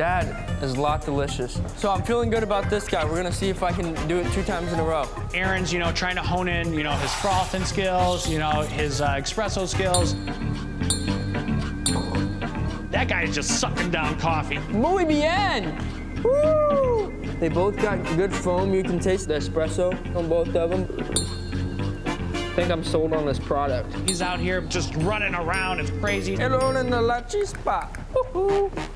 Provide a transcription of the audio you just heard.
That is a lot delicious. So I'm feeling good about this guy. We're gonna see if I can do it 2 times in a row. Aaron's, trying to hone in, his frothing skills, his espresso skills. That guy is just sucking down coffee. Muy bien! Woo! They both got good foam. You can taste the espresso on both of them. I think I'm sold on this product. He's out here just running around. It's crazy. Alone in the la chispa.